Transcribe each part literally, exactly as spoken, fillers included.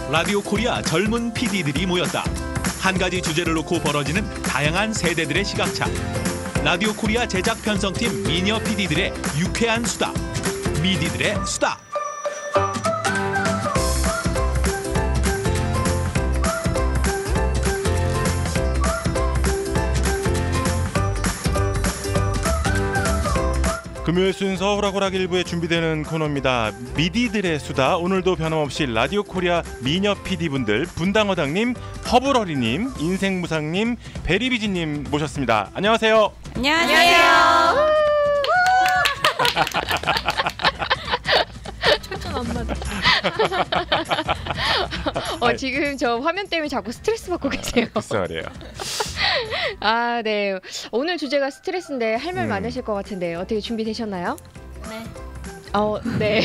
라디오 코리아 젊은 피디들이 모였다. 한 가지 주제를 놓고 벌어지는 다양한 세대들의 시각차. 라디오 코리아 제작 편성팀 미녀 피디들의 유쾌한 수다. 미디들의 수다. 금요일 순서 오락오락 일부에 준비되는 코너입니다. 미디들의 수다. 오늘도 변함없이 라디오 코리아 미녀 피디분들 분당어당님, 허블어리님, 인생무상님, 베리비지님 모셨습니다. 안녕하세요. 안녕하세요. 초점 안 맞아. 어, 지금 저 화면 때문에 자꾸 스트레스 받고 계세요. 글쎄 말이에요. 아, 네. 오늘 주제가 스트레스인데 할 말 음. 많으실 것 같은데 어떻게 준비되셨나요? 네. 어, 네.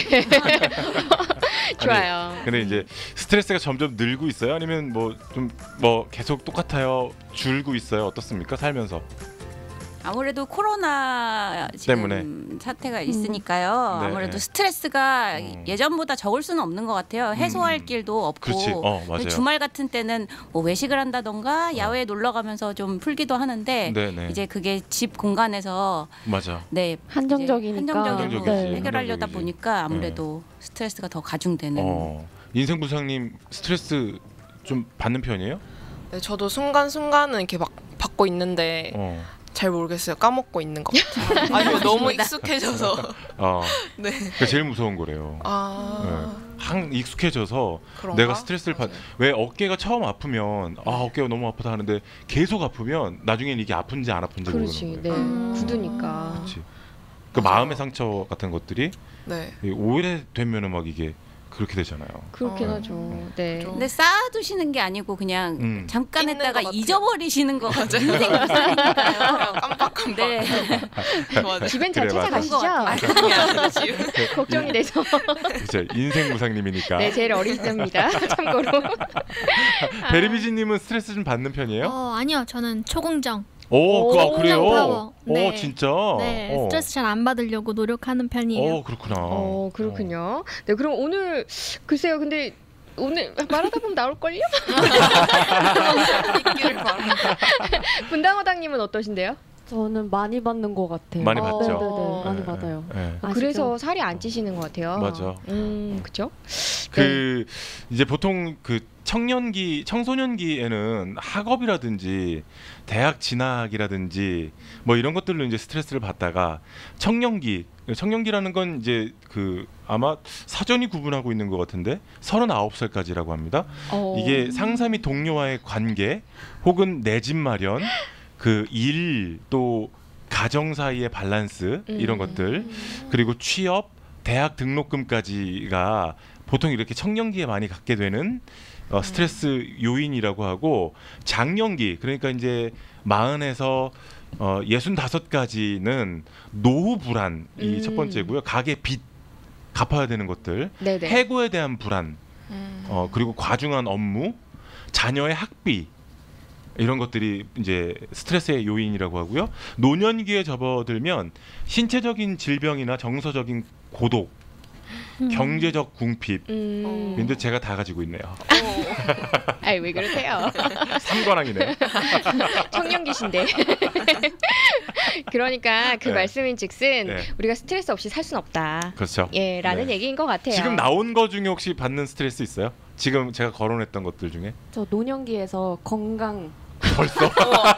좋아요. 아니, 근데 이제 스트레스가 점점 늘고 있어요? 아니면 뭐 좀 뭐 계속 똑같아요? 줄고 있어요? 어떻습니까? 살면서? 아무래도 코로나 지금 때문에. 사태가 있으니까요. 네. 아무래도 스트레스가 음. 예전보다 적을 수는 없는 것 같아요. 해소할 음. 길도 없고. 그렇지. 어, 맞아요. 주말 같은 때는 뭐 외식을 한다던가 야외에 놀러 가면서 좀 풀기도 하는데 네네. 이제 그게 집 공간에서 맞아. 네 한정적이니까. 이제 한정적으로 한정적이지. 해결하려다 한정적이지. 보니까 아무래도 스트레스가 더 가중되는. 어. 인생부상님 스트레스 좀 받는 편이에요? 네, 저도 순간순간은 이렇게 막 받고 있는데 어. 잘 모르겠어요. 까먹고 있는 것 같아요. 아니면 너무 익숙해져서. 어. 네. 그게 제일 무서운 거래요. 아. 네. 항 익숙해져서 그런가? 내가 스트레스를 받. 맞아요. 왜 어깨가 처음 아프면 아 어깨가 너무 아프다 하는데 계속 아프면 나중에는 이게 아픈지 안 아픈지 그렇지. 모르는 네. 거예요. 음. 굳으니까. 그렇지. 그 맞아요. 마음의 상처 같은 것들이 네. 오래되면은 막 이게 그렇게 되잖아요. 그렇긴 어. 하죠. 네. 좀. 근데 쌓아두시는 게 아니고 그냥 음. 잠깐 있는 했다가 것 같아요. 잊어버리시는 거 같아요. 인생 그냥 무상이니까요. 깜빡깜빡. 네. 맞아요. 집엔 잘 그래, 맞아. 찾아가시죠? 그런 것 아니야, 지금. 걱정이 돼서. 그렇죠. 인생 무상님이니까. 네, 제일 어릴 때입니다. 참고로. 베리비지님은 스트레스 좀 받는 편이에요? 어 아니요 저는 초긍정. 오, 그, 아, 오, 그래요? 파워. 오, 네. 진짜? 네 어. 스트레스 잘 안 받으려고 노력하는 편이에요. 어, 그렇구나. 어, 그렇군요. 네, 그럼 오늘 글쎄요. 근데 오늘 말하다 보면 나올걸요? 있기를 바랍니다. 분당어당님은 어떠신데요? 저는 많이 받는 것 같아요. 많이 어, 받죠? 네네네, 많이 네, 받아요. 네. 아, 그래서 살이 안 찌시는 것 같아요. 맞아. 음, 그렇죠. 그 이제 보통 그 청년기, 청소년기에는 학업이라든지 대학 진학이라든지 뭐 이런 것들로 이제 스트레스를 받다가 청년기, 청년기라는 건 이제 그 아마 사전이 구분하고 있는 것 같은데 서른아홉 살까지라고 합니다. 어. 이게 상사 및 동료와의 관계 혹은 내 집 마련, 그 일 또 가정 사이의 밸런스 이런 음. 것들 그리고 취업, 대학 등록금까지가 보통 이렇게 청년기에 많이 갖게 되는 어, 스트레스 요인이라고 하고 장년기 그러니까 이제 마흔에서 어, 예순다섯까지는 노후 불안이 음. 첫 번째고요. 가계 빚 갚아야 되는 것들, 네네. 해고에 대한 불안, 음. 어, 그리고 과중한 업무, 자녀의 학비 이런 것들이 이제 스트레스의 요인이라고 하고요. 노년기에 접어들면 신체적인 질병이나 정서적인 고독, 경제적 궁핍. 음. 근데 제가 다 가지고 있네요. 아이, 왜 그러세요? 삼관왕이네. 청년기신데. 그러니까 그 네. 말씀인즉슨 네. 우리가 스트레스 없이 살 수는 없다. 그렇죠. 예, 라는 네. 얘기인 것 같아요. 지금 나온 거 중에 혹시 받는 스트레스 있어요? 지금 제가 거론했던 것들 중에 저 노년기에서 건강 벌써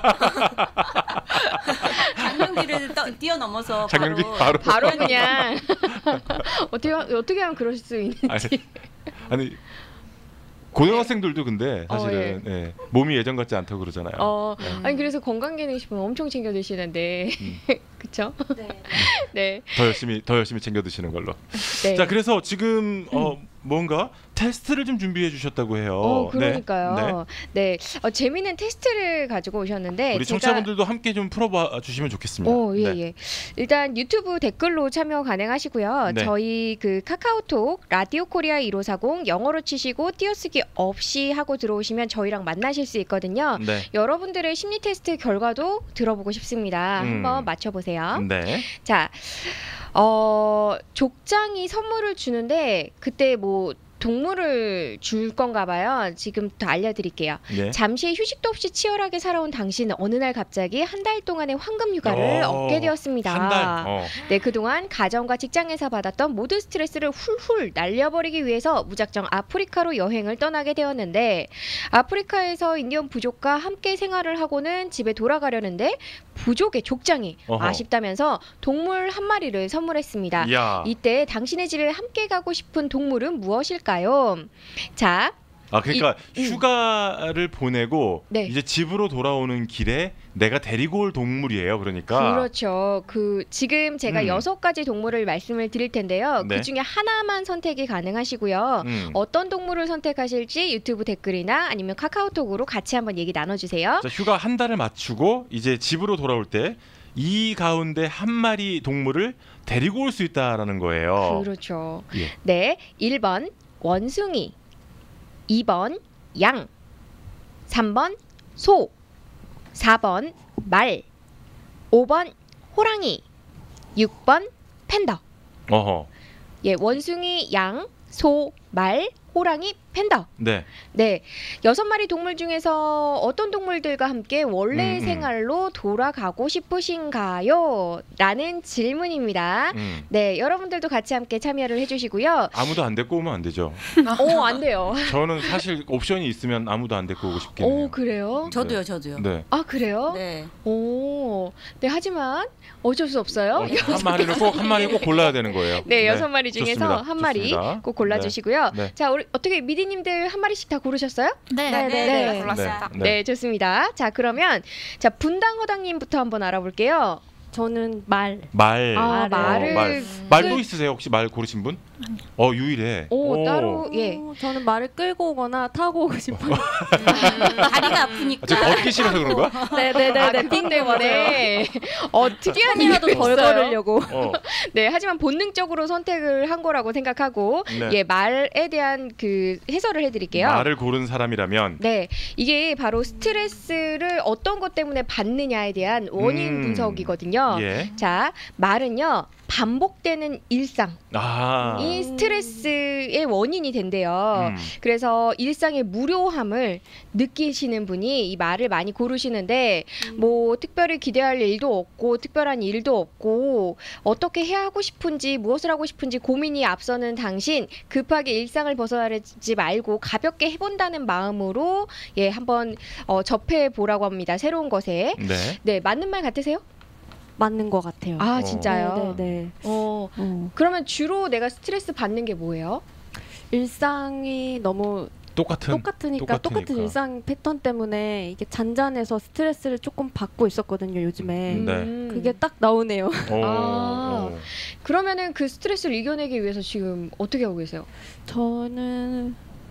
장년기를 떠- 뛰어넘어서 장년기 바로 바로 바로 그냥 어떻게 하- 어떻게 하면 그럴 수 있는지. 아니, 아니 고등학생들도 근데 사실은 어, 예, 몸이 예전 같지 않다고 그러잖아요. 어, 네. 아니 그래서 건강기능식품 엄청 챙겨 드시는데, 음. 그쵸? 네. 네, 더 열심히 더 열심히 챙겨 드시는 걸로. 네. 자, 그래서 지금 어, 뭔가 테스트를 좀 준비해 주셨다고 해요. 어, 네. 그러니까요. 네, 어, 재미있는 테스트를 가지고 오셨는데 우리 제가- 청취자분들도 함께 좀 풀어봐 주시면 좋겠습니다. 오, 예, 네. 예. 일단 유튜브 댓글로 참여 가능하시고요. 네. 저희 그 카카오톡 라디오 코리아 일오사공 영어로 치시고 띄어쓰기 없이 하고 들어오시면 저희랑 만나실 수 있거든요. 네. 여러분들의 심리 테스트 결과도 들어보고 싶습니다. 음. 한번 맞춰보세요. 네. 자, 어, 족장이 선물을 주는데 그때 뭐 동물을 줄 건가 봐요. 지금부터 알려드릴게요. 네. 잠시 휴식도 없이 치열하게 살아온 당신은 어느 날 갑자기 한 달 동안의 황금 휴가를 어, 얻게 되었습니다. 한 달. 어. 네, 그동안 가정과 직장에서 받았던 모든 스트레스를 훌훌 날려버리기 위해서 무작정 아프리카로 여행을 떠나게 되었는데 아프리카에서 인디언 부족과 함께 생활을 하고는 집에 돌아가려는데 부족의 족장이 어허. 아쉽다면서 동물 한 마리를 선물했습니다. 이야. 이때 당신의 집에 함께 가고 싶은 동물은 무엇일까요? 자, 아 그러니까 이- 음. 휴가를 보내고 네. 이제 집으로 돌아오는 길에 내가 데리고 올 동물이에요. 그러니까 그렇죠. 그 지금 제가 음. 여섯 가지 동물을 말씀을 드릴 텐데요. 네. 그 중에 하나만 선택이 가능하시고요. 음. 어떤 동물을 선택하실지 유튜브 댓글이나 아니면 카카오톡으로 같이 한번 얘기 나눠주세요. 자, 휴가 한 달을 맞추고 이제 집으로 돌아올 때 이 가운데 한 마리 동물을 데리고 올 수 있다라는 거예요. 그렇죠. 예. 네, 일 번 원숭이, 이 번 양, 삼 번 소, 사 번 말, 오 번 호랑이, 육 번 팬더. 어허. 예, 원숭이, 양, 소, 말, 호랑이, 팬더. 네. 네, 여섯 마리 동물 중에서 어떤 동물들과 함께 원래 음, 음. 생활로 돌아가고 싶으신가요? 라는 질문입니다. 음. 네, 여러분들도 같이 함께 참여를 해주시고요. 아무도 안 데리고 오면 안 되죠. 오, 안 돼요. 저는 사실 옵션이 있으면 아무도 안 데리고 오고 싶긴 해요. 오, 그래요? 저도요, 저도요. 네. 아, 그래요? 네. 오, 네, 하지만 어쩔 수 없어요. 어, 한 마리를 꼭 한 마리 꼭 골라야 되는 거예요. 네, 여섯 마리 중에서 좋습니다. 한 마리 좋습니다. 꼭 골라주시고요. 네. 네. 자, 우리 어떻게 미디님들 한 마리씩 다 고르셨어요? 네. 네, 네, 네. 네. 골랐습니다. 네. 네, 좋습니다. 자, 그러면 자 분당 허당님부터 한번 알아볼게요. 저는 말. 말. 아, 말을- 말을 말. 말도 있으세요? 혹시 말 고르신 분? 어 유일해. 오, 따로 예. 어, 저는 말을 끌고 오거나 타고 오고 싶어요. 다리가 아, 아프니까. 저 걷기 싫어서 그런 거야? 네네네네. 아, 그것 때문에 어 특이한 이라도 이유도 덜 있어요. 걸으려고. 어. 네, 하지만 본능적으로 선택을 한 거라고 생각하고 네. 예, 말에 대한 그 해설을 해드릴게요. 말을 고른 사람이라면 네, 이게 바로 스트레스를 어떤 것 때문에 받느냐에 대한 원인 음. 분석이거든요. 예. 자, 말은요 반복되는 일상이 아. 스트레스의 원인이 된대요. 음. 그래서 일상의 무료함을 느끼시는 분이 이 말을 많이 고르시는데 뭐 특별히 기대할 일도 없고 특별한 일도 없고 어떻게 해야 하고 싶은지 무엇을 하고 싶은지 고민이 앞서는 당신 급하게 일상을 벗어나지 말고 가볍게 해본다는 마음으로 예 한번 어, 접해 보라고 합니다. 새로운 것에 네. 네 맞는 말 같으세요? 맞는 것 같아요. 아 어. 진짜요? 네네. 어 어. 그러면 주로 내가 스트레스 받는 게 뭐예요? 일상이 너무 똑같은 똑같으니까, 똑같으니까. 똑같은 일상 패턴 때문에 이게 잔잔해서 스트레스를 조금 받고 있었거든요 요즘에. 네. 음. 그게 딱 나오네요. 어, 아. 어. 그러면은 그 스트레스를 이겨내기 위해서 지금 어떻게 하고 계세요? 저는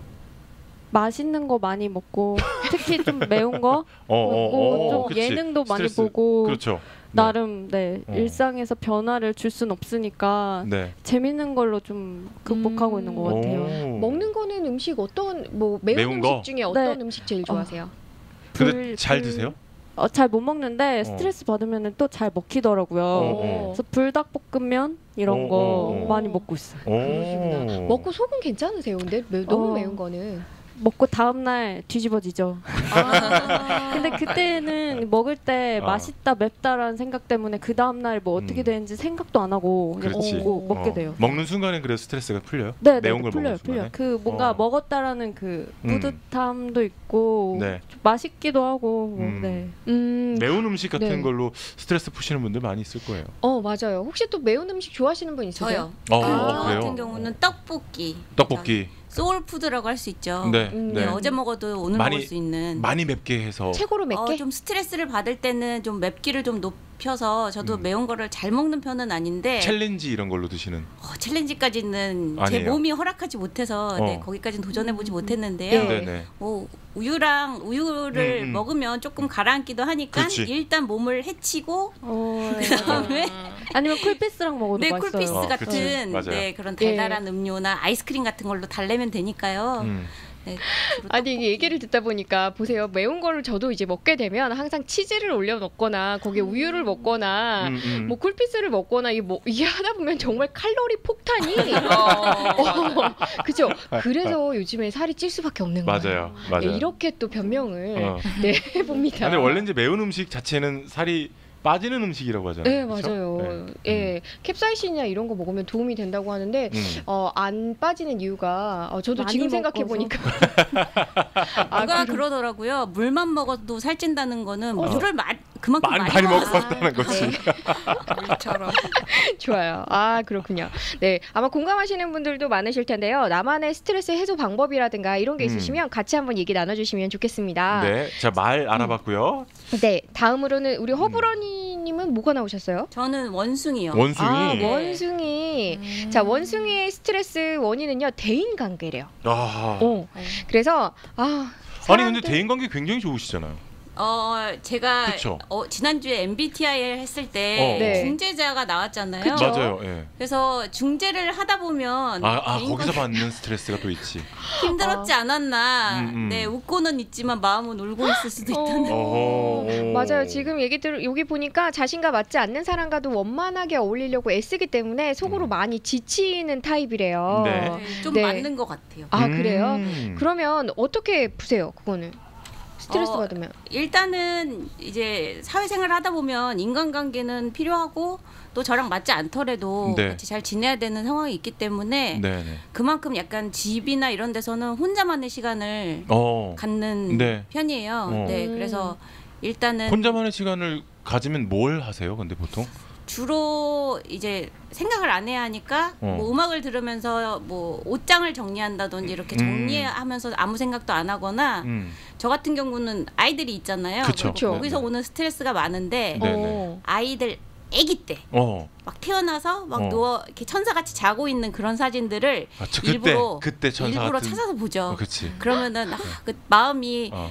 맛있는 거 많이 먹고 특히 좀 매운 거 어, 어, 먹고 어, 좀 그치. 예능도 많이 스트레스. 보고 그렇죠. 나름 네 어. 일상에서 변화를 줄 순 없으니까 네. 재밌는 걸로 좀 극복하고 음. 있는 것 같아요. 오. 먹는 거는 음식 어떤 뭐 매운, 매운 음식 거? 중에 어떤 네. 음식 제일 좋아하세요? 근데 불- 잘 불- 드세요? 어, 잘 못 먹는데 스트레스 받으면 또 잘 먹히더라고요. 어. 그래서 불닭볶음면 이런 어, 거 어, 어. 많이 먹고 있어요. 그러시구나. 오. 먹고 속은 괜찮으세요? 근데 매, 너무 어. 매운 거는. 먹고 다음 날 뒤집어지죠. 아. 근데 그때는 먹을 때 어. 맛있다 맵다라는 생각 때문에 그 다음 날 뭐 어떻게 음. 되는지 생각도 안 하고 그냥 그렇지. 먹고 먹게 어. 돼요. 먹는 순간에 그래서 스트레스가 풀려요? 네, 네, 매운 걸 풀려요, 먹는 풀려요. 순간에? 그 뭔가 어. 먹었다라는 그 음. 뿌듯함도 있고 네. 좀 맛있기도 하고 뭐, 음. 네. 음. 매운 음식 같은 네. 걸로 스트레스 푸시는 분들 많이 있을 거예요. 어 맞아요. 혹시 또 매운 음식 좋아하시는 분 있으세요? 저요. 어, 저 어, 그래요? 같은 경우는 떡볶이. 떡볶이. 소울푸드라고 할 수 있죠. 네. 음, 네. 네, 어제 먹어도 오늘 많이- 먹을 수 있는. 많이 맵게 해서 최고로 맵게? 어, 좀 스트레스를 받을 때는 좀 맵기를 좀 높여서 저도 음. 매운 거를 잘 먹는 편은 아닌데 챌린지 이런 걸로 드시는. 어, 챌린지까지는 제 아니에요. 몸이 허락하지 못해서 어. 네, 거기까지는 도전해 보지 못했는데요. 네. 네네. 뭐 우유랑 우유를 음, 음. 먹으면 조금 가라앉기도 하니까 그렇지. 일단 몸을 해치고 어, 네. 그다음에 아니면 쿨피스랑 먹어도 네, 맛있어요. 쿨피스 어, 그치. 같은 맞아요. 네, 그런 달달한 음료나 아이스크림 같은 걸로 달래면 되니까요. 음. 네, 주로 아니 이게 떡볶이. 얘기를 듣다 보니까 보세요. 매운 거를 저도 이제 먹게 되면 항상 치즈를 올려 넣거나 거기에 우유를 먹거나 음, 음. 뭐 쿨피스를 먹거나 이게 뭐 이게 하다 보면 정말 칼로리 폭탄이 어, 어, 그죠? 그래서 요즘에 살이 찔 수밖에 없는 거예요. 맞아요, 맞아요. 네, 이렇게 또 변명을 어. 네, 해봅니다. 근데 원래 이제 매운 음식 자체는 살이 빠지는 음식이라고 하잖아요. 네, 그쵸? 맞아요. 네. 예, 캡사이신이나 이런 거 먹으면 도움이 된다고 하는데 음. 어, 안 빠지는 이유가 어, 저도 많이 지금 생각해 먹어서. 보니까 누가 그럼- 그러더라고요. 물만 먹어도 살찐다는 거는 어. 물을 마, 그만큼 많이 많이, 많이 먹어서. 먹었다는 거지. 물처럼. 좋아요. 아 그렇군요. 네, 아마 공감하시는 분들도 많으실 텐데요. 나만의 스트레스 해소 방법이라든가 이런 게 음. 있으시면 같이 한번 얘기 나눠주시면 좋겠습니다. 네, 자 말 알아봤고요. 네, 다음으로는 우리 허브러니님은 뭐가 나오셨어요? 저는 원숭이요. 원숭이. 아, 네. 원숭이. 음. 자, 원숭이의 스트레스 원인은요 대인 관계래요. 아. 어, 그래서 아. 아니 근데 사람들- 대인 관계 굉장히 좋으시잖아요. 어 제가 그쵸. 어, 지난주에 엠비티아이를 했을 때 어. 네. 중재자가 나왔잖아요. 그쵸. 맞아요. 예. 그래서 중재를 하다 보면 아, 아 개인 거기서 관계 받는 스트레스가 또 있지. 힘들었지 않았나. 음, 음. 네, 웃고는 있지만 마음은 울고 있을 수도 있다는. 어, 어허. 맞아요. 지금 얘기 들 여기 보니까 자신과 맞지 않는 사람과도 원만하게 어울리려고 애쓰기 때문에 속으로 음. 많이 지치는 타입이래요. 네. 네, 좀 네. 맞는 것 같아요. 아 그래요? 음. 그러면 어떻게 푸세요? 그거는 스트레스 어, 받으면. 일단은 이제 사회생활 하다 보면 인간관계는 필요하고 또 저랑 맞지 않더라도 네. 같이 잘 지내야 되는 상황이 있기 때문에 네, 네. 그만큼 약간 집이나 이런 데서는 혼자만의 시간을 어. 갖는 네. 편이에요. 어. 네, 그래서 일단은 혼자만의 시간을 가지면 뭘 하세요? 근데 보통? 주로 이제 생각을 안 해야 하니까 어. 뭐 음악을 들으면서 뭐 옷장을 정리한다든지 이렇게 음. 정리하면서 아무 생각도 안 하거나 음. 저 같은 경우는 아이들이 있잖아요. 그쵸. 그리고 거기서 네네. 오는 스트레스가 많은데 네. 어. 아이들 아기 때 막 어. 태어나서 막 어. 누워 이렇게 천사같이 자고 있는 그런 사진들을 아, 저 그때 일부러 그때 천사 일부러 같은. 찾아서 보죠. 어, 그치. 그러면은 아, 그 마음이 어.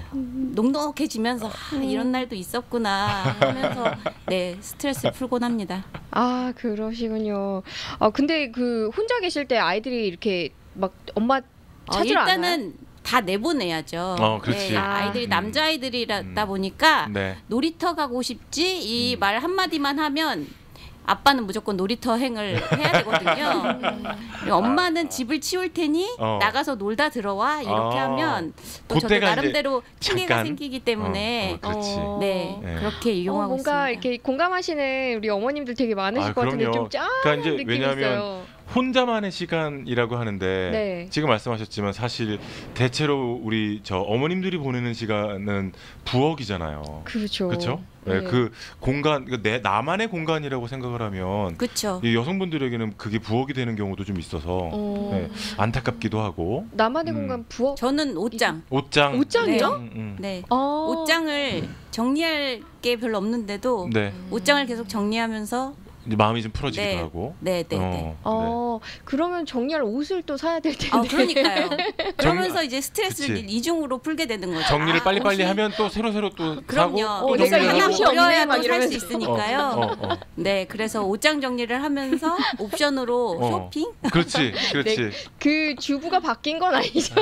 녹록해지면서 아, 이런 날도 있었구나 하면서 네 스트레스 풀곤 합니다. 아 그러시군요. 아 근데 그 혼자 계실 때 아이들이 이렇게 막 엄마 어, 찾으러 안 와요? 일단은 다 내보내야죠. 어, 그렇지. 네, 아. 아이들이 음. 남자아이들이다 음. 보니까 네. 놀이터 가고 싶지 이 음. 말 한마디만 하면 아빠는 무조건 놀이터 행을 해야 되거든요. 그리고 엄마는 집을 치울 테니 어. 나가서 놀다 들어와 이렇게 아. 하면 또 저도 그때가 이제 나름대로 핑계가 잠깐. 생기기 때문에 어, 어, 그렇지. 어. 네, 네. 그렇게 어, 이용하고 뭔가 있습니다. 이렇게 공감하시는 우리 어머님들 되게 많으실 아, 것 같은데 그럼요. 좀 짠한 그러니까 이제 느낌이 왜냐하면 있어요. 혼자만의 시간이라고 하는데 네. 지금 말씀하셨지만 사실 대체로 우리 저 어머님들이 보내는 시간은 부엌이잖아요. 그렇죠. 그렇죠? 네. 네. 그 공간 그 내 나만의 공간이라고 생각을 하면 그렇죠. 이 여성분들에게는 그게 부엌이 되는 경우도 좀 있어서 어, 네, 안타깝기도 하고 나만의 음. 공간 부엌. 저는 옷장. 옷장 옷장이요? 음, 음. 네. 어. 옷장을 정리할 게 별로 없는데도 네 옷장을 계속 정리하면서 이제 마음이 좀 풀어지기도 네. 하고 네, 네, 네. 어, 어, 그러면 정리할 옷을 또 사야 될 텐데. 아, 그러니까요. 그러면서 이제 스트레스를 그치. 이중으로 풀게 되는 거죠. 정리를 아, 빨리빨리 옷이- 하면 또 새로 새로 또 그럼요. 사고 어, 또 내가 정리를 이 하고. 옷이 없네, 버려야 막 또 살 수 이러면서. 있으니까요. 어, 어. 네, 그래서 옷장 정리를 하면서 옵션으로 어. 쇼핑. 그렇지, 그렇지. 그 주부가 바뀐 건 아니죠.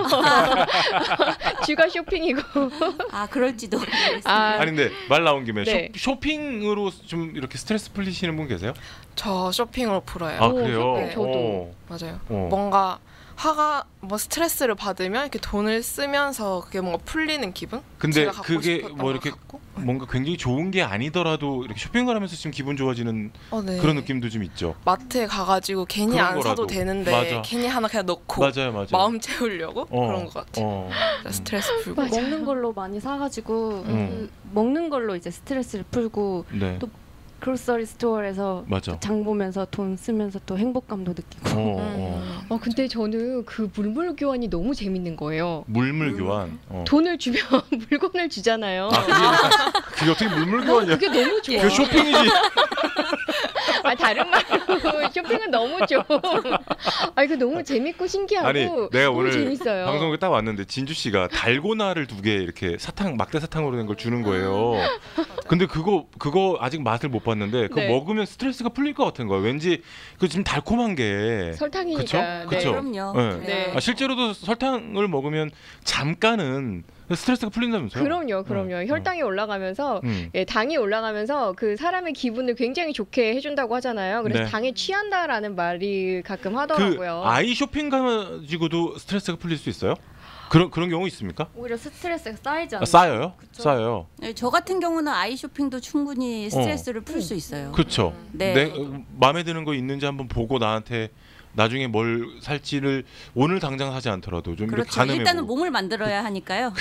주가 쇼핑이고. 아, 그럴지도 모르겠습니다. 아, 아니 근데 말 나온 김에 네. 쇼, 쇼핑으로 좀 이렇게 스트레스 풀리시는 분 계세요? 저 쇼핑으로 풀어요. 아 오, 그래요? 네, 저도. 어, 맞아요. 어. 뭔가 화가 뭐 스트레스를 받으면 이렇게 돈을 쓰면서 그게 뭔가 풀리는 기분? 근데 제가 갖고 그게 싶었던 뭐 걸 이렇게 갖고? 뭔가 굉장히 좋은 게 아니더라도 이렇게 쇼핑을 하면서 지금 기분 좋아지는 어, 네. 그런 느낌도 좀 있죠. 마트에 가가지고 괜히 그런 안 거라도. 사도 되는데 맞아. 괜히 하나 그냥 넣고 맞아요, 맞아요. 마음 채우려고 어, 그런 것 같아요. 어. 스트레스 풀고. 맞아. 먹는 걸로 많이 사가지고 음. 그 먹는 걸로 이제 스트레스를 풀고 네, 또 그로서리 스토어에서 맞아. 장 보면서 돈 쓰면서 또 행복감도 느끼고 어, 어. 음. 어, 근데 저는 그 물물 교환이 너무 재밌는 거예요. 물물 교환. 어. 돈을 주면 물건을 주잖아요. 아, 그게, 그게 어떻게 물물 교환이야? 그게 너무 좋아. 그게 쇼핑이지. 아 다른 말로 쇼핑은 너무 좀. 아 이거 너무 재밌고 신기하고. 아니 내가 너무 오늘 재밌어요. 방송에 딱 왔는데 진주 씨가 달고나를 두 개 이렇게 사탕 막대 사탕으로 된 걸 주는 거예요. 근데 그거 그거 아직 맛을 못 봤는데 그거 네. 먹으면 스트레스가 풀릴 것 같은 거예요. 왠지 그 지금 달콤한 게 설탕이니까. 그쵸? 네. 그쵸? 그럼요. 네. 네. 아, 실제로도 설탕을 먹으면 잠깐은 스트레스가 풀린다면서요? 그럼요, 그럼요. 네. 혈당이 올라가면서 음. 예, 당이 올라가면서 그 사람의 기분을 굉장히 좋게 해준다고 하잖아요. 그래서 네. 당에 취한다라는 말이 가끔 그 하더라고요. 아이 쇼핑 가지고도 스트레스가 풀릴 수 있어요? 그런 그런 경우 있습니까? 오히려 스트레스가 쌓이지 않아요. 아, 쌓여요? 쌓여요. 네, 저 같은 경우는 아이 쇼핑도 충분히 스트레스를 풀 수 있어요. 그렇죠. 네. 내 어, 마음에 드는 거 있는지 한번 보고 나한테 나중에 뭘 살지를 오늘 당장 사지 않더라도 좀 이렇게 그렇죠. 가늠해 일단은 보고. 몸을 만들어야 하니까요.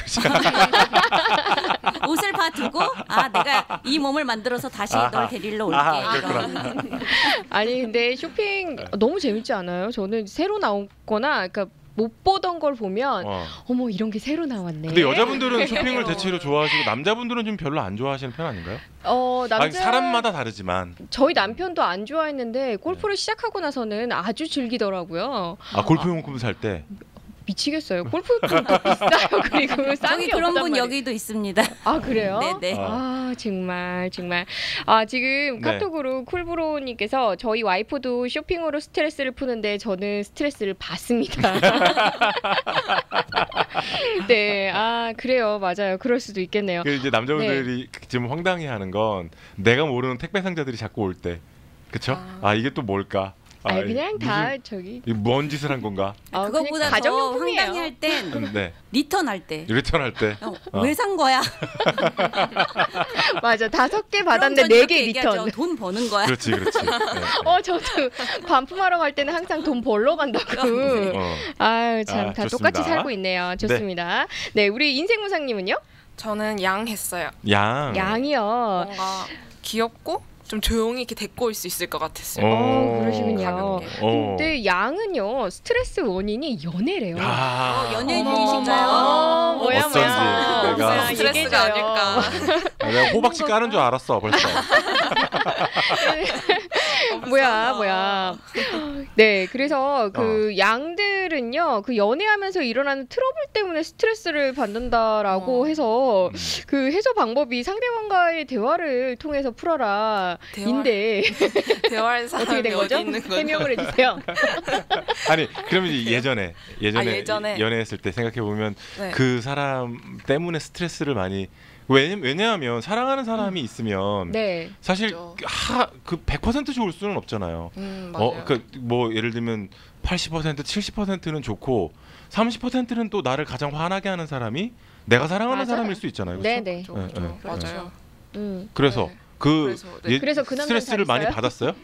옷을 봐두고 아 내가 이 몸을 만들어서 다시 아하. 널 데리러 올게. 아하, 이런. 아니 근데 쇼핑 너무 재밌지 않아요? 저는 새로 나오거나 그러니까 못 보던 걸 보면 어. 어머 이런 게 새로 나왔네. 근데 여자분들은 쇼핑을 대체로 좋아하시고 남자분들은 좀 별로 안 좋아하시는 편 아닌가요? 어 남자 아니, 사람마다 다르지만 저희 남편도 안 좋아했는데 골프를 시작하고 나서는 아주 즐기더라고요. 아 골프용품 살 때 미치겠어요. 골프통도 비싸요. 그리고 싼 저기 게 그런 없단 분 말이에요. 여기도 있습니다. 아 그래요? 네네. 아 정말 정말 아 지금 네. 카톡으로 쿨브로님께서 저희 와이프도 쇼핑으로 스트레스를 푸는데 저는 스트레스를 받습니다. 네, 아 그래요, 맞아요. 그럴 수도 있겠네요. 그 이제 남자분들이 지금 황당해하는 건 내가 모르는 택배 상자들이 자꾸 올 때, 그렇죠? 아, 아 이게 또 뭘까? 아, 아, 그냥 무슨- 다 저기 이게 뭔 짓을 한 건가? 아, 그거보다 그냥 더 가정용품이에요. 황당해할 땐 음, 네. 리턴할 때. 리턴할 때. 어, 왜 산 거야? 맞아 다섯 개 그럼 받았는데 전 네 이렇게 개 얘기하죠. 리턴. 돈 버는 거야. 그렇지, 그렇지. 네, 네. 어 저도 반품하러 갈 때는 항상 돈 벌러 간다고. 어. 아유 참 아, 다 좋습니다. 똑같이 살고 있네요. 좋습니다. 네, 우리 인생무상님은요? 저는 양 했어요. 양. 양이요. 뭔가 귀엽고 좀 조용히 이렇게 데리고 올 수 있을 것 같았어요. 어, 그러시군요. 가벼운 게. 어. 근데 양은요 스트레스 원인이 연애래요. 야. 어, 연예인이신가요? 어, 뭐야 어쩐지 뭐야. 내가- 뭐야, 스트레스가 얘기해줘요. 아닐까. 아, 내가 호박씨 까는 줄 알았어 벌써. 뭐야 뭐야. 네, 그래서 그 양들은요 그 연애하면서 일어나는 트러블 때문에 스트레스를 받는다라고 어. 해서 음. 그 해소 방법이 상대방과의 대화를 통해서 풀어라. 대화? 인데 대화할 어떻게 사람이 된 어디 거죠? 있는 거죠? 해명을 해주세요. 아니 그러면 이제 예전에 예전에, 아, 예전에. 연애했을 때 생각해 보면 네. 그 사람 때문에 스트레스를 많이 왜, 왜냐하면 사랑하는 사람이 있으면 네. 사실 그죠. 하그 백 퍼센트 좋을 수는 없잖아요. 음, 맞아요. 어, 그뭐 예를 들면 팔십 퍼센트, 칠십 퍼센트는 좋고 삼십 퍼센트는 또 나를 가장 화나게 하는 사람이 내가 사랑하는 맞아요. 사람일 수 있잖아요. 그렇죠? 네네. 그죠, 네, 그죠. 네. 맞아요. 음. 그래서 네. 그 그래서, 네. 예, 그래서 그 남자는 스트레스를 잘 많이 있어요? 받았어요?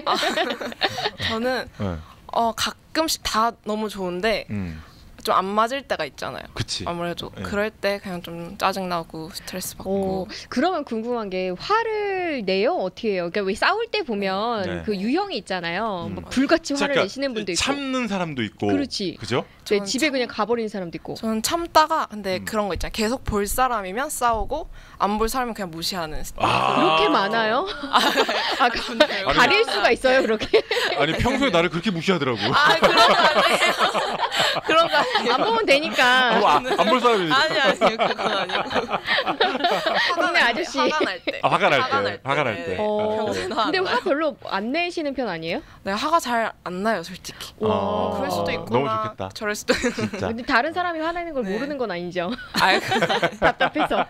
저는 네. 어, 가끔씩 다 너무 좋은데 음, 좀 안 맞을 때가 있잖아요. 그치. 아무래도 네. 그럴 때 그냥 좀 짜증 나고 스트레스 어, 받고. 그러면 궁금한 게 화를 내요? 어떻게 해요? 그러니까 왜 싸울 때 보면 네. 그 유형이 있잖아요. 음. 막 불같이 화를 그러니까 내시는 분도 있고. 참는 사람도 있고. 그렇지. 그죠? 네, 저는 집에 참- 그냥 가버리는 사람도 있고. 저는 참다가 근데 음. 그런 거 있잖아요. 계속 볼 사람이면 싸우고 안 볼 사람은 그냥 무시하는 스타일. 아. 그렇게 많아요? 아, 가, 가릴 수가 있어요, 그렇게? 아니 평소에 나를 그렇게 무시하더라고. 아 그런 거 아니에요. 그런 거 아니에요. 안 보면 되니까. 어, 아, 안 볼 사람이 아니 아니요 그건 아니고. 화가 동네 날 때, 아저씨. 화가 날 때. 아, 화가 날 화가 때. 날 때. 화가 날 네, 때. 네. 어, 평소에는 화 근데 안 화 나요. 별로 안 내시는 편 아니에요? 네, 화가 잘 안 나요 솔직히. 아, 그럴 수도 있구나. 너무 좋겠다. 저럴 수도. 진짜. 근데 다른 사람이 화내는 걸 네. 모르는 건 아니죠. 아유, 답답해서.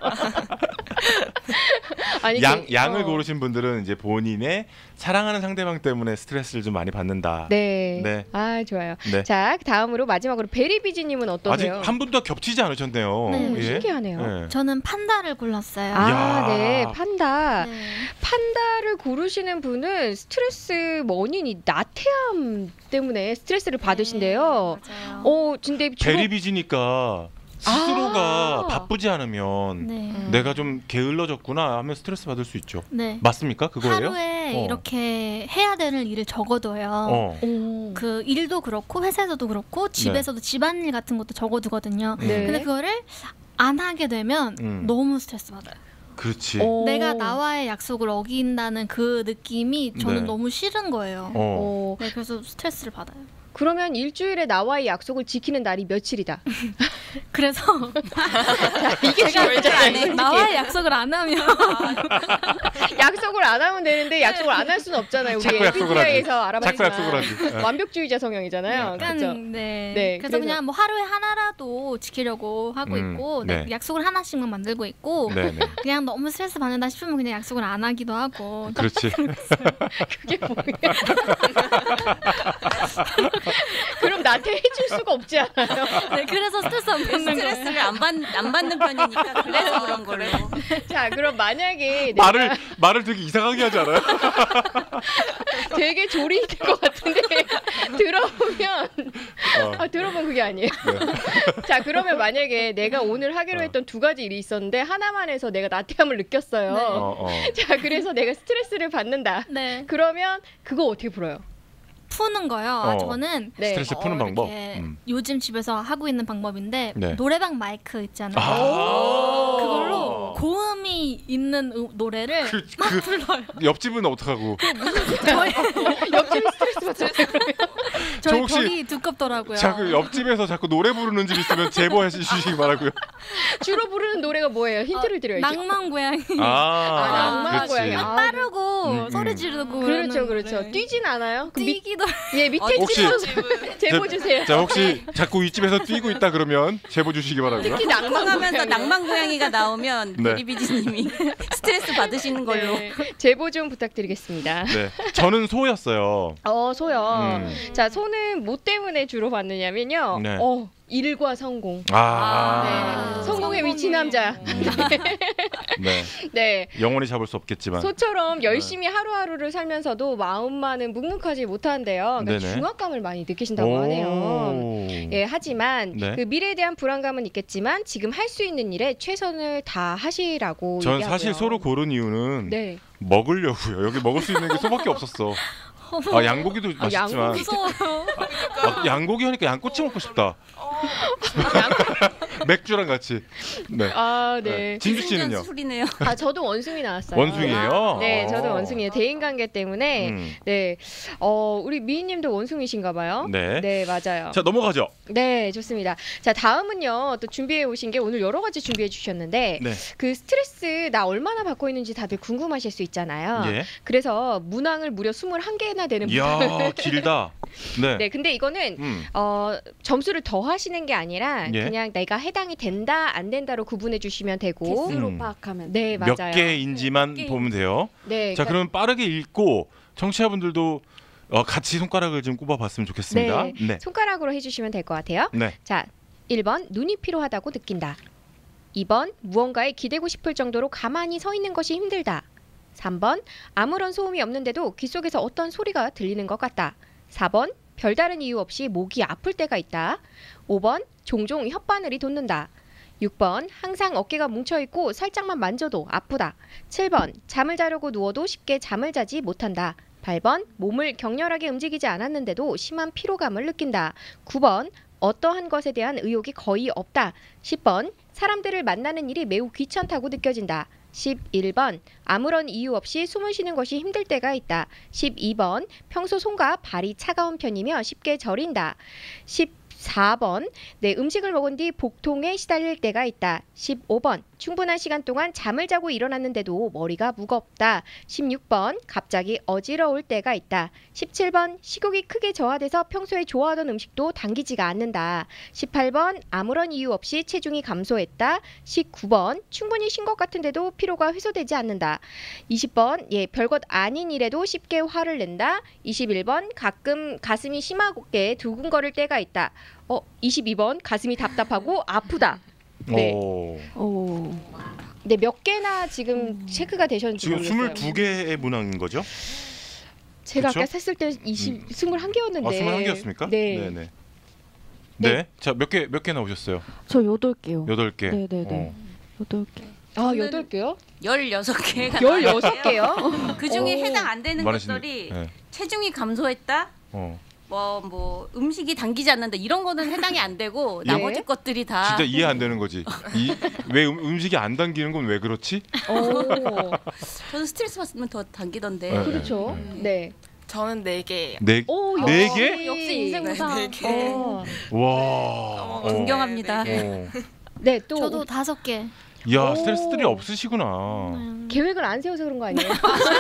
아니, 양 그, 양을 어. 고르신 분들은 이제 본인의 사랑하는 상대방 때문에 스트레스를 좀 많이 받는다. 네. 네. 아, 좋아요. 네. 자, 다음으로 마지막으로 베리비지님은 아직 어떠세요? 한 분도 겹치지 않으셨네요. 네. 음, 예? 신기하네요. 예. 저는 판다를 골랐어요. 아, 이야. 네. 판다. 네. 판다를 고르시는 분은 스트레스 원인이 나태함 때문에 스트레스를 받으신대요. 네, 맞아요. 어, 근데 주로 베리비지니까 스스로가 아. 바쁘지 않으면 네. 음. 내가 좀 게을러졌구나 하면 스트레스 받을 수 있죠. 네. 맞습니까? 그거예요? 하루에 어. 이렇게 해야 되는 일을 적어둬요. 어. 오. 그 일도 그렇고 회사에서도 그렇고 집에서도 집안일 같은 것도 적어두거든요. 음. 네. 근데 그거를 안 하게 되면 음. 너무 스트레스 받아요. 그렇지. 어. 내가 나와의 약속을 어긴다는 그 느낌이 저는 네. 너무 싫은 거예요. 어. 어, 네, 그래서 스트레스를 받아요. 그러면 일주일에 나와의 약속을 지키는 날이 며칠이다. 그래서 이게 중요하잖아요. 나와의 약속을 안 하면 약속을 안 하면 되는데 약속을 안 할 수는 없잖아요. 우리 자꾸 약속을 하지. 에이피디아이에서 자꾸 약속을 알아봤지만 하지. 네. 완벽주의자 성향이잖아요. 약간 그렇죠? 네. 네, 그래서, 그래서- 그냥 뭐 하루에 하나라도 지키려고 하고 음, 있고 네. 네, 약속을 하나씩만 만들고 있고 네네. 그냥 너무 스트레스 받는다 싶으면 그냥 약속을 안 하기도 하고 그렇지. 그게 뭐예요? 그럼 나한테 해줄 수가 없지 않아요? 네, 그래서 스트레스 안 받는 거예요. 스트레스를 안, 받, 안 받는 편이니까 그래서 그런 거래요. 자, 그럼 만약에 내가 말을 말을 되게 이상하게 하지 않아요? 되게 조리 될 것 같은데 들어보면 어. 아, 들어보면 그게 아니에요. 자, 그러면 만약에 내가 오늘 하기로 어. 했던 두 가지 일이 있었는데 하나만 해서 내가 나태함을 느꼈어요. 네. 어, 어. 자, 그래서 내가 스트레스를 받는다. 네, 그러면 그거 어떻게 풀어요? 푸는 거요. 어. 저는 네. 스트레스 푸는 어, 방법. 이렇게 음. 요즘 집에서 하고 있는 방법인데 네. 노래방 마이크 있잖아요. 아. 그걸로 고음이 있는 음- 노래를 그, 막 그 불러요. 옆집은 어떡하고? 저희, 옆집이 스트레스 받잖아요. 저희 저 혹시 벽이 두껍더라고요. 자꾸 옆집에서 자꾸 노래 부르는 집 있으면 제보해 주시기 바라고요. 주로 부르는 노래가 뭐예요? 힌트를 드려야죠. 낭만 고양이. 아, 아, 낭만 그렇지. 고양이. 아, 빠르고 음, 음. 소리 지르고 그렇죠, 이러는 그렇죠. 노래. 뛰진 않아요? 그 밑, 뛰기도 예, 밑에 혹시- 집은 제보 주세요. 자, 혹시 자꾸 윗집에서 뛰고 있다 그러면 제보 주시기 바라고요. 특히 낭만 하면서 고양이. 낭만 고양이가 나오면 네. 대리비지님이 스트레스 받으시는 걸로. 네, 제보 좀 부탁드리겠습니다. 네, 저는 소였어요. 어, 소요. 음. 자, 소는 뭐 때문에 주로 받느냐면요. 네. 어, 일과 성공. 아, 네. 성공에 미친 남자. 네, 네. 영원히 잡을 수 없겠지만. 소처럼 열심히 하루하루를 살면서도 마음만은 묵묵하지 못한대요. 그러니까 네네. 중압감을 많이 느끼신다고 하네요. 오. 예, 하지만 네. 그 미래에 대한 불안감은 있겠지만 지금 할 수 있는 일에 최선을 다하시라고 전 얘기하고요. 사실 소를 고른 이유는 네. 먹으려고요. 여기 먹을 수 있는 게 소밖에 없었어. 아, 양고기도 아, 맛있지만 양고기. 무서워요. 아, 양고기 하니까 양꼬치 먹고 싶다. 맥주랑 같이. 네. 아, 네. 네. 진주 씨는요? 술이네요. 아, 저도 원숭이 나왔어요. 원숭이에요? 네, 저도 어. 원숭이에요. 대인 관계 때문에. 음. 네. 어, 우리 미희님도 원숭이신가 봐요. 네. 네, 맞아요. 자, 넘어가죠. 네, 좋습니다. 자, 다음은요. 또 준비해 오신 게 오늘 여러 가지 준비해 주셨는데 네. 그 스트레스 나 얼마나 받고 있는지 다들 궁금하실 수 있잖아요. 예. 그래서 문항을 무려 스물한 개나 되는 이야, 길다. 네. 네, 근데 이거는 음. 어, 점수를 더 하시는 게 아니라 예. 그냥 내가 해당이 된다 안 된다로 구분해 주시면 되고. 개수로 음. 파악하면. 네, 몇 맞아요. 개인지만 몇 개. 보면 돼요. 네. 자, 그러니까- 그러면 빠르게 읽고 청취자분들도 어, 같이 손가락을 좀 꼽아봤으면 좋겠습니다. 네. 네. 손가락으로 해 주시면 될 것 같아요. 네. 자, 일 번 눈이 피로하다고 느낀다. 이 번 무언가에 기대고 싶을 정도로 가만히 서 있는 것이 힘들다. 삼 번 아무런 소음이 없는데도 귀 속에서 어떤 소리가 들리는 것 같다. 사 번 별다른 이유 없이 목이 아플 때가 있다. 오 번 종종 혓바늘이 돋는다. 육 번 항상 어깨가 뭉쳐있고 살짝만 만져도 아프다. 칠 번 잠을 자려고 누워도 쉽게 잠을 자지 못한다. 팔 번 몸을 격렬하게 움직이지 않았는데도 심한 피로감을 느낀다. 구 번 어떠한 것에 대한 의욕이 거의 없다. 십 번 사람들을 만나는 일이 매우 귀찮다고 느껴진다. 십일 번 아무런 이유 없이 숨을 쉬는 것이 힘들 때가 있다. 십이 번 평소 손과 발이 차가운 편이며 쉽게 저린다. 십사 번 내 음식을 먹은 뒤 복통에 시달릴 때가 있다. 십오 번 충분한 시간 동안 잠을 자고 일어났는데도 머리가 무겁다. 십육 번 갑자기 어지러울 때가 있다. 십칠 번 식욕이 크게 저하돼서 평소에 좋아하던 음식도 당기지가 않는다. 십팔 번 아무런 이유 없이 체중이 감소했다. 십구 번 충분히 쉰 것 같은데도 피로가 해소되지 않는다. 이십 번 예, 별것 아닌 일에도 쉽게 화를 낸다. 이십일 번 가끔 가슴이 심하게 두근거릴 때가 있다. 어, 이십이 번 가슴이 답답하고 아프다. 네. 오. 오. 네, 몇 개나 지금 체크가 되셨는지 지금 모르겠어요. 스물두 개의 문항인 거죠? 제가 그쵸? 아까 셌을 때 이십, 스물한 개였는데. 아, 스물한 개였습니까? 네. 네, 네. 네. 네. 자, 몇 개 몇 개 나오셨어요? 저 여덟 개요. 여덟 개. 네, 네, 네. 어. 여덟 개. 아, 저는 여덟 개요? 열여섯 개가 열여섯 개요? 그 중에 오. 해당 안 되는 많으신- 것들이 네. 체중이 감소했다, 어. 뭐, 뭐 음식이 당기지 않는다 이런 거는 해당이 안 되고 네. 나머지 것들이 다 진짜 이해 안 되는 거지. 이, 왜 음, 음식이 안 당기는 건 왜 그렇지? 오, 저는 스트레스 받으면 더 당기던데. 네. 그렇죠. 네. 저는 네 개. 네, 오, 네 역시. 개? 역시 인생무사. 네 개. 어. 와. 어, 어. 존경합니다. 어. 네, 또 저도 다섯 개. 야, 오. 스트레스들이 없으시구나. 음. 계획을 안 세워서 그런 거 아니에요?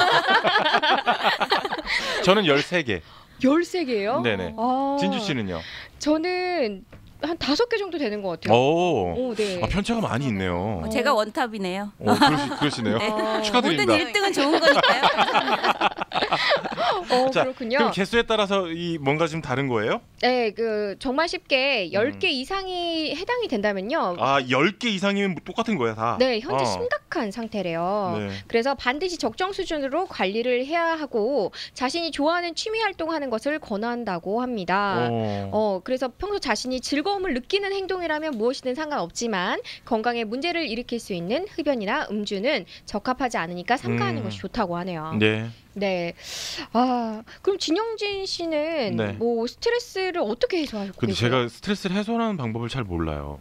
저는 열세 개. 열세 개요? 네네. 아, 진주 씨는요? 저는 한 다섯 개 정도 되는 것 같아요. 오. 오, 네. 아, 편차가 많이 있네요. 어, 제가 원탑이네요. 오, 그러시, 그러시네요. 네. 어, 축하드립니다. 모든 일 등은 좋은 거니까요. 어, 자, 그렇군요. 그럼 개수에 따라서 이 뭔가 좀 다른 거예요? 네, 그 정말 쉽게 열 개 음. 이상이 해당이 된다면요. 아, 열 개 이상이면 똑같은 거야, 다. 네, 현재 어. 심각한 상태래요. 네. 그래서 반드시 적정 수준으로 관리를 해야 하고 자신이 좋아하는 취미 활동하는 것을 권한다고 합니다. 어. 어, 그래서 평소 자신이 즐거움을 느끼는 행동이라면 무엇이든 상관없지만 건강에 문제를 일으킬 수 있는 흡연이나 음주는 적합하지 않으니까 삼가하는 음. 것이 좋다고 하네요. 네. 네. 아, 그럼 진영진 씨는 네. 뭐 스트레스를 어떻게 해소하고 근데 계세요? 제가 스트레스를 해소하는 방법을 잘 몰라요.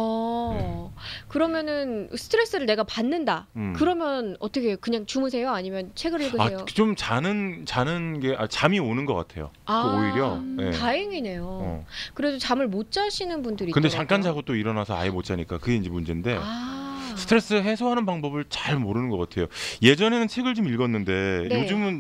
어, 그러면은 스트레스를 내가 받는다. 음. 그러면 어떻게 그냥 주무세요? 아니면 책을 읽으세요? 아, 좀 자는 자는 게 아, 잠이 오는 것 같아요. 아, 그 오히려. 네. 다행이네요. 어. 그래도 잠을 못 자시는 분들이 근데 있더라고요. 잠깐 자고 또 일어나서 아예 못 자니까 그게 이제 문제인데 아. 스트레스 해소하는 방법을 잘 모르는 것 같아요. 예전에는 책을 좀 읽었는데 네. 요즘은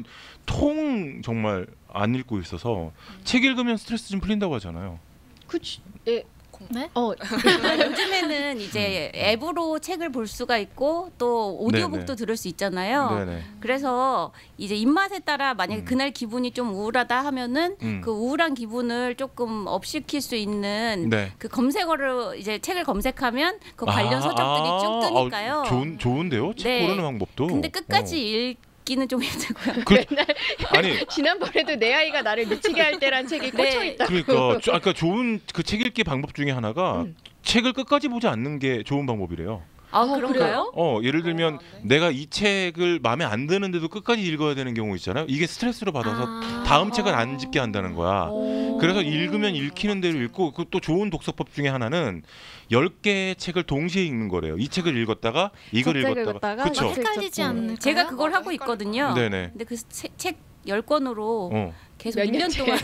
통 정말 안 읽고 있어서 책 읽으면 스트레스 좀 풀린다고 하잖아요. 그치. 예. 네? 어, 아, 요즘에는 이제 앱으로 책을 볼 수가 있고 또 오디오북도 네네. 들을 수 있잖아요. 네네. 그래서 이제 입맛에 따라 만약에 음. 그날 기분이 좀 우울하다 하면은 음. 그 우울한 기분을 조금 업시킬 수 있는 네. 그 검색어를 이제 책을 검색하면 그 관련 아, 서적들이 아, 쭉 뜨니까요. 아, 좋은 좋은데요? 책 네. 고르는 방법도. 근데 끝까지 어. 읽기는 좀 힘들고요. 그, 아니 지난번에도 내 아이가 나를 미치게 할 때란 책이 네. 꽂혀 있다. 그러니까 조, 아까 좋은 그 책 읽기 방법 중에 하나가 음. 책을 끝까지 보지 않는 게 좋은 방법이래요. 아, 어, 그런가요? 어 예를 들면 어, 네. 내가 이 책을 마음에 안 드는데도 끝까지 읽어야 되는 경우 있잖아요. 이게 스트레스로 받아서 아. 다음 책을 안 짓게 한다는 거야. 오. 그래서 읽으면 읽히는 대로 읽고 그 또 좋은 독서법 중에 하나는 열 개의 책을 동시에 읽는 거래요. 이 책을 읽었다가 이걸 저 책을 읽었다가 읽었다가 그렇죠. 이 책 헷갈리지 음. 않을까요? 제가 그걸 맞아, 하고 있거든요. 네네. 근데 그 책 열 권으로 어. 계속 몇 일 년 년째? 동안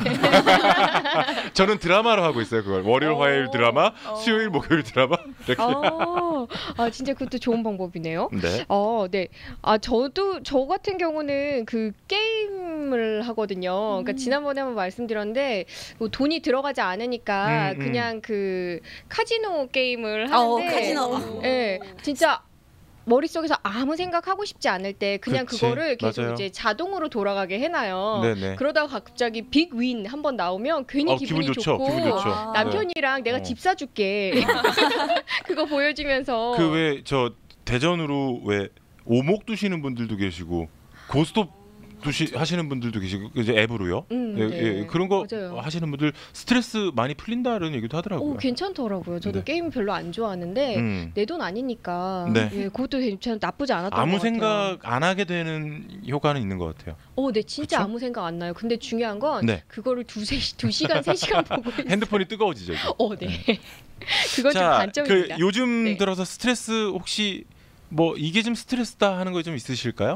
저는 드라마로 하고 있어요. 그걸 월요일, 어. 화요일 드라마, 어. 수요일, 목요일 드라마 이렇게. 아, 아, 진짜 그것도 좋은 방법이네요. 네. 어, 네. 아, 저도 저 같은 경우는 그 게임을 하거든요. 그러니까 음. 지난번에 한번 말씀드렸는데 뭐 돈이 들어가지 않으니까 음, 음. 그냥 그 카지노 게임을 어, 하는데 카지노. 예. 진짜 머릿속에서 아무 생각하고 싶지 않을 때 그냥 그치, 그거를 계속 맞아요. 이제 자동으로 돌아가게 해놔요. 네네. 그러다가 갑자기 빅 윈 한 번 나오면 괜히 어, 기분이 기분 좋죠. 좋고 기분 좋죠. 아. 남편이랑 내가 어. 집 사줄게 그거 보여주면서 그 왜 저 대전으로 왜 오목 두시는 분들도 계시고 고스톱 두시 하시는 분들도 계시고 이제 앱으로요. 음, 예, 네. 예, 그런 거 맞아요. 하시는 분들 스트레스 많이 풀린다는 얘기도 하더라고요. 오, 괜찮더라고요. 저도 네. 게임 별로 안 좋아하는데 음. 내 돈 아니니까 네. 예, 그것도 괜찮 나쁘지 않았던 아무 것 같아요. 생각 안 하게 되는 효과는 있는 것 같아요. 어, 네, 진짜 그쵸? 아무 생각 안 나요. 근데 중요한 건 네. 그거를 두세 두 시간 세 시간 보고 있어요. 핸드폰이 뜨거워지죠. 이제. 어, 네. 그건 좀 자, 단점입니다. 그 요즘 네. 들어서 스트레스 혹시 뭐 이게 좀 스트레스다 하는 거 좀 있으실까요?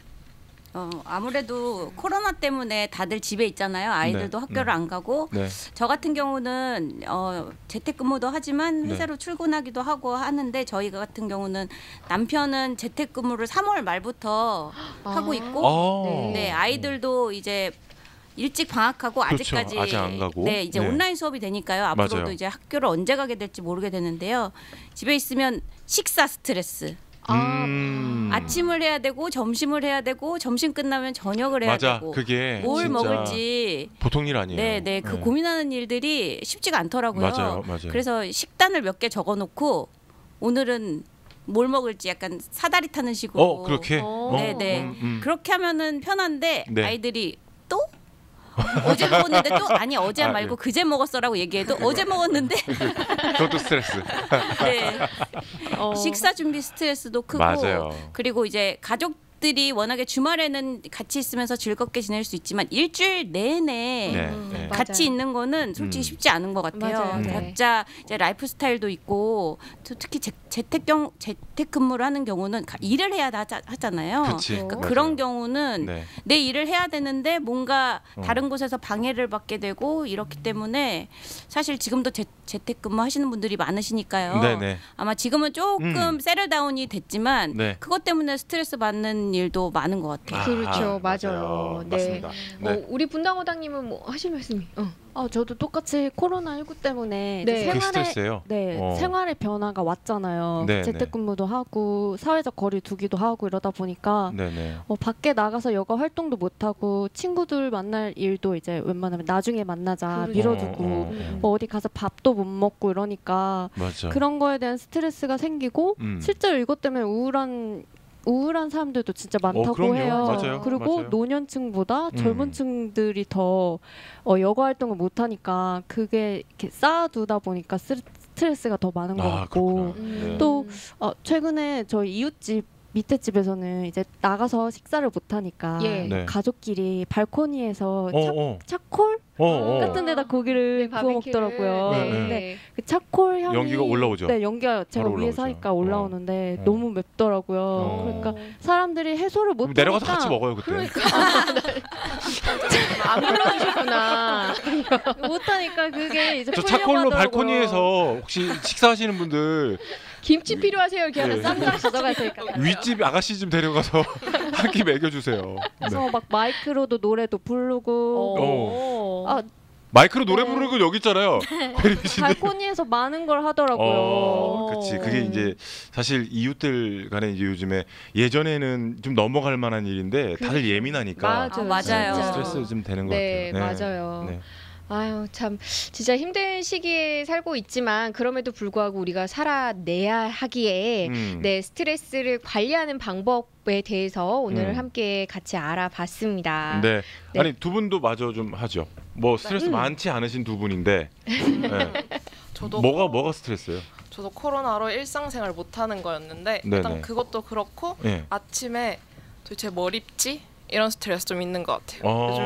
어, 아무래도 코로나 때문에 다들 집에 있잖아요. 아이들도 네, 학교를 네. 안 가고 네. 저 같은 경우는 어, 재택근무도 하지만 네. 회사로 출근하기도 하고 하는데 저희 같은 경우는 남편은 재택근무를 삼월 말부터 하고 있고 아. 네, 아이들도 이제 일찍 방학하고 그렇죠. 아직까지 아직 안 가고. 네, 이제 네. 온라인 수업이 되니까요. 앞으로도 맞아요. 이제 학교를 언제 가게 될지 모르게 되는데요. 집에 있으면 식사 스트레스. 아, 음. 아침을 해야 되고 점심을 해야 되고 점심 끝나면 저녁을 해야 맞아. 되고 그게 뭘 진짜 먹을지 보통 일 아니에요. 네, 네, 그 고민하는 일들이 쉽지가 않더라고요. 맞아요, 맞아요. 그래서 식단을 몇 개 적어놓고 오늘은 뭘 먹을지 약간 사다리 타는 식으로. 어 그렇게. 어. 네, 네. 음, 음. 그렇게 하면은 편한데 네. 아이들이 또 어제 먹었는데 또 아니 어제 아, 말고 예. 그제 먹었어라고 얘기해도 어제 먹었는데 그것도 스트레스. 네. 어. 식사 준비 스트레스도 크고 맞아요. 그리고 이제 가족 가족들이 워낙에 주말에는 같이 있으면서 즐겁게 지낼 수 있지만 일주일 내내 네, 음, 네. 같이 맞아요. 있는 거는 솔직히 음. 쉽지 않은 것 같아요. 맞아요. 네. 각자 이제 라이프 스타일도 있고 또 특히 재, 재택 경 재택 근무를 하는 경우는 가- 일을 해야 하자, 하잖아요. 그치. 그러니까 맞아요. 그런 경우는 네. 내 일을 해야 되는데 뭔가 어. 다른 곳에서 방해를 받게 되고 이렇기 때문에 사실 지금도 재, 재택근무 하시는 분들이 많으시니까요. 네네. 아마 지금은 조금 음. 세틀다운이 됐지만 네. 그것 때문에 스트레스 받는 일도 많은 것 같아요. 아, 그렇죠. 맞아요. 네. 맞습니다. 네. 어, 우리 분당호당님은 뭐 하실 말씀이? 어. 아, 저도 똑같이 코로나십구 때문에 네. 이제 그게 생활에 스트레스예요. 네, 어. 생활의 변화가 왔잖아요. 네, 재택근무도 하고 사회적 거리 두기도 하고 이러다 보니까 네네. 어, 밖에 나가서 여가 활동도 못 하고 친구들 만날 일도 이제 웬만하면 나중에 만나자 그렇죠. 미뤄두고 어, 어, 음. 뭐 어디 가서 밥도 못 먹고 이러니까 맞아. 그런 거에 대한 스트레스가 생기고 음. 실제로 이것 때문에 우울한 우울한 사람들도 진짜 많다고 그럼요. 해요. 맞아요. 그리고 맞아요. 노년층보다 음. 젊은 층들이 더 어, 여가 활동을 못 하니까 그게 이렇게 쌓아두다 보니까 스트- 스트레스가 더 많은 것 아, 같고 그렇구나. 네. 또 어, 최근에 저희 이웃집 밑에 집에서는 이제 나가서 식사를 못 하니까 예. 네. 가족끼리 발코니에서 어, 차, 어. 차콜 어, 어. 같은 데다 고기를 네, 구워 바비큐를. 먹더라고요. 네, 네. 근데 그 차콜 향이 연기가 올라오죠? 네, 연기가 제가 바로 위에 올라오죠. 사니까 어. 올라오는데 어. 너무 맵더라고요. 어. 그러니까 사람들이 해소를 못 그럼 내려가서 하니까 같이 먹어요 그때. 안 불러주셨구나. 못 하니까 그게 이제 저 풀려고 차콜로 하더라고요. 발코니에서 혹시 식사하시는 분들 김치 필요하세요? 이렇게 하면 네. 쌈장 가져갈 테니까. 윗집 아가씨 좀 데려가서 한 끼 먹여주세요. 네. 그래서 막 마이크로도 노래도 부르고 어. 아, 마이크로 노래 네. 부르는 건 여기 있잖아요. 혜림씨는. 발코니에서 많은 걸 하더라고요. 어, 그렇지. 그게 네. 이제 사실 이웃들 간에 이제 요즘에 예전에는 좀 넘어갈 만한 일인데 다들 예민하니까 맞아요. 아, 맞아요. 네, 스트레스 좀 되는 것 네, 같아요. 맞아요. 네. 아유, 참 진짜 힘든 시기에 살고 있지만 그럼에도 불구하고 우리가 살아내야 하기에 음. 네, 스트레스를 관리하는 방법에 대해서 오늘 음. 함께 같이 알아봤습니다. 네. 네. 아니 두 분도 마저 좀 하죠. 뭐 스트레스 음. 많지 않으신 두 분인데 네. 저도 뭐가 뭐가 스트레스예요? 저도 코로나로 일상생활 못 하는 거였는데 네네. 일단 그것도 그렇고 예. 아침에 도대체 뭘 입지? 이런 스트레스 좀 있는 것 같아요. 어. 요즘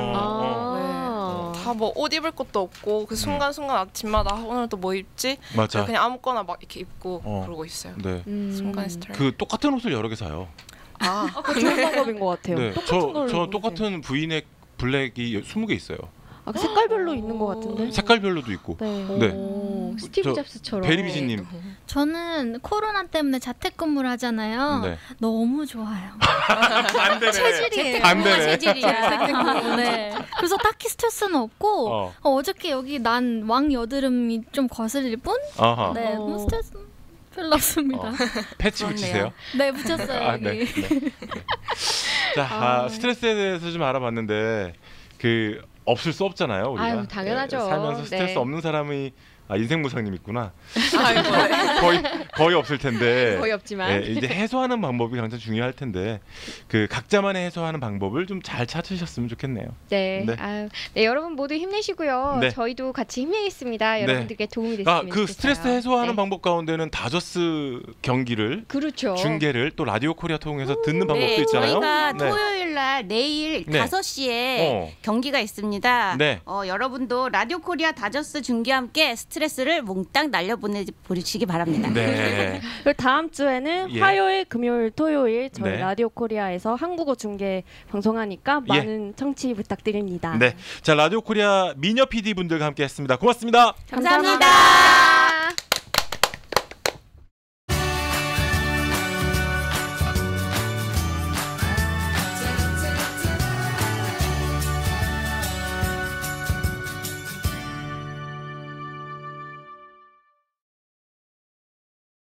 아. 다 뭐 옷 입을 것도 없고 그 순간순간 아침마다 아, 오늘 또 뭐 입지? 맞아. 그냥 아무거나 막 이렇게 입고 어. 그러고 있어요. 네. 음. 순간 스트레스. 그 똑같은 옷을 여러 개 사요. 아, 아, 그거 좋은 방법인 것 같아요. 네. 똑같은 저, 걸로 저 입으세요. 똑같은 브이넥 블랙이 스무 개 있어요. 아, 그 색깔별로 있는 것 같은데. 색깔별로도 있고. 네. 네. 오, 스티브 저 잡스처럼. 베리비지님. 저는 코로나 때문에 자택근무를 하잖아요. 네. 너무 좋아요. 반대네. 체질이에요. 반대네. 체질이야. 네. 그래서 딱히 스트레스는 없고 어. 어. 어저께 여기 난 왕여드름이 좀 거슬릴 뿐? 아하. 네, 어. 뭐 스트레스 별로 없습니다. 어. 패치 그렇네요. 붙이세요? 네, 붙였어요. 아, 여기. 네. 네. 네. 자, 아, 스트레스에 대해서 좀 알아봤는데 그 없을 수 없잖아요. 우리가. 아유, 당연하죠. 네, 살면서 스트레스 네. 없는 사람이 아, 인생무상님 있구나. 아이고, 네. 거의 거의 없을 텐데. 거의 없지만. 예, 이제 해소하는 방법이 가장 중요할 텐데 그 각자만의 해소하는 방법을 좀 잘 찾으셨으면 좋겠네요. 네. 네. 아유, 네, 여러분 모두 힘내시고요. 네. 저희도 같이 힘내겠습니다. 네. 여러분들께 도움이 됐으면 아, 좋겠어요. 그 스트레스 해소하는 네. 방법 가운데는 다저스 경기를 그렇죠. 중계를 또 라디오 코리아 통해서 듣는 방법도 네, 있잖아요. 저희가 네. 토요일 날 내일 네. 다섯 시에 어. 경기가 있습니다. 네. 어, 여러분도 라디오 코리아 다저스 중계와 함께 스트레스를 몽땅 날려보내시기 바랍니다. 네. 그리고 다음 주에는 예. 화요일, 금요일, 토요일 저희 네. 라디오 코리아에서 한국어 중계 방송하니까 예. 많은 청취 부탁드립니다. 네. 자, 라디오 코리아 미녀 피디 분들과 함께 했습니다. 고맙습니다. 감사합니다.